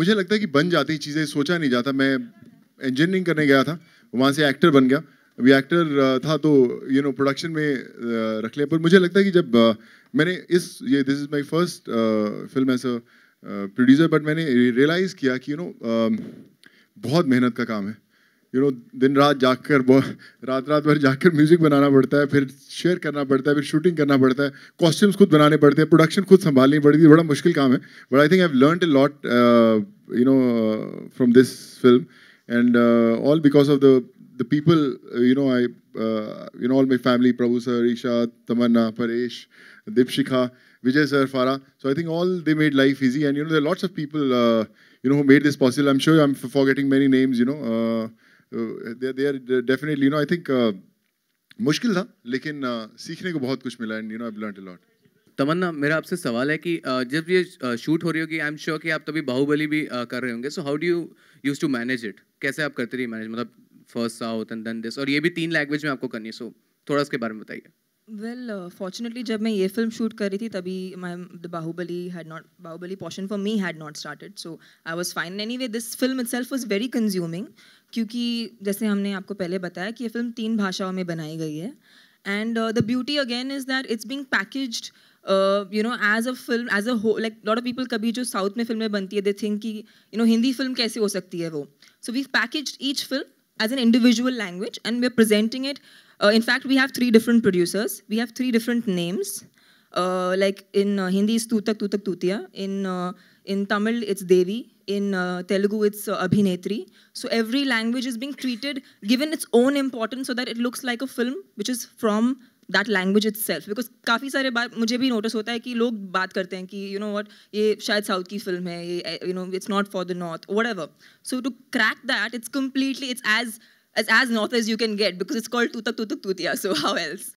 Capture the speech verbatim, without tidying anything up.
मुझे लगता है कि बन जाती चीज़ें, सोचा नहीं जाता। मैं इंजीनियरिंग करने गया था, वहाँ से एक्टर बन गया। अभी एक्टर था तो यू नो प्रोडक्शन में रख लिया। पर मुझे लगता है कि जब मैंने इस ये this is my first film as a producer, but मैंने रियलाइज़ किया कि यू नो बहुत मेहनत का काम है। यू नो दिन रात जागकर रात रात भर जागकर म्यूजिक बनाना पड़ता है, फिर शेयर करना पड़ता है, फिर शूटिंग करना पड़ता है, कॉस्ट्यूम्स खुद बनाने पड़ते हैं, प्रोडक्शन खुद संभालनी पड़ती है। बड़ा मुश्किल काम है, but I think I have learned a lot you know from this film, and all because of the the people you know I you know all my family, Prabhu sir, Isha, Tamanna, Paresh, Deepshikha, Vijay sir, Farah. So I think all they made life easy, and you know there are lots of people uh, you know who made this possible. I'm sure I'm forgetting many names. You know, uh, uh, they they are definitely, you know, I think uh, मुश्किल था, लेकिन uh, सीखने को बहुत कुछ मिला, and you know I've learned a lot. तमन्ना, मेरा आपसे सवाल है कि uh, जब ये शूट uh, हो रही होगी, आई एम श्योर कि आप तभी बाहुबली भी uh, कर रहे होंगे. So how do you used to manage it? कैसे आप करते रही मैनेज, मतलब first South and then this, और ये भी तीन लैंग्वेज में आपको करनी है. सो थोड़ा उसके बारे में बताइए. Well, uh, fortunately, जब मैं ये फिल्म शूट कर रही थी तभी my the Bahubali had not Bahubali portion for me had not started, so I was fine. Anyway, this film itself was very consuming क्योंकि जैसे हमने आपको पहले बताया कि ये फिल्म तीन भाषाओं में बनाई गई है, and uh, the beauty again is that it's being packaged uh, you know as a film as a whole. Like lot of people कभी जो साउथ में फिल्में बनती है they think कि you know हिंदी फिल्म कैसे हो सकती है वो. So we've packaged each film as an individual language and we're presenting it. Uh, in fact, we have three different producers. We have three different names. Uh, like in uh, Hindi, it's Tutak Tutak Tutiya. In uh, in Tamil, it's Devi. In uh, Telugu, it's uh, Abhinetri. So every language is being treated, given its own importance, so that it looks like a film which is from that language itself. Because काफ़ी सारे बार मुझे भी notice होता है कि लोग बात करते हैं कि you know what, ये शायद साउथ की फिल्म है, ये you know it's not for the north, whatever. So to crack that, it's completely, it's as as as north as you can get, because it's called Tutak Tutak Tutiya. So how else?